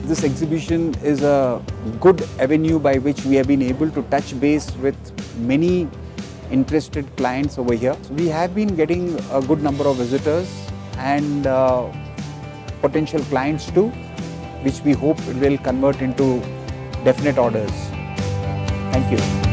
This exhibition is a good avenue by which we have been able to touch base with many interested clients over here. So we have been getting a good number of visitors and potential clients too, which we hope will convert into definite orders. Thank you.